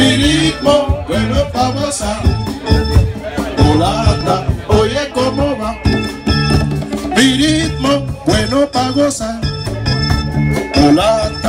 Mi ritmo bueno pa' gozar. Mulata, oye cómo va. Mi ritmo bueno pa' gozar. Mulata.